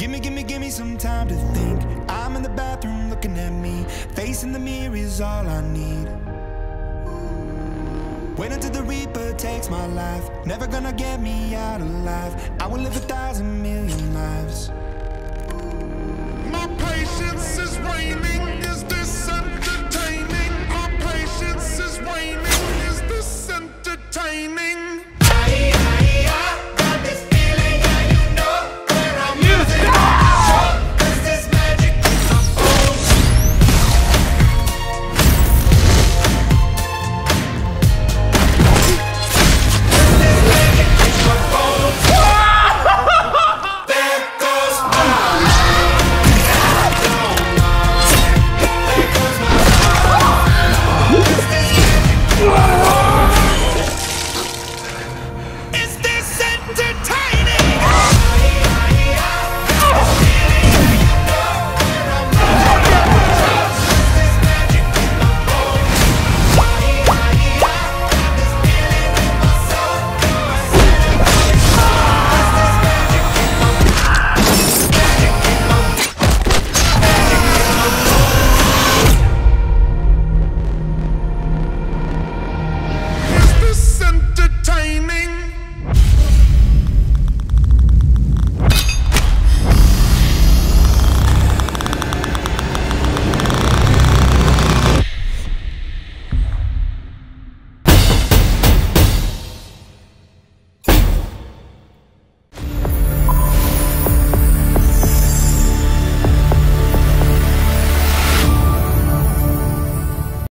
Give me some time to think. I'm in the bathroom looking at me. Facing the mirror is all I need. Wait until the Reaper takes my life. Never gonna get me out alive. I will live 1,000,000,000 lives. My patience is waning.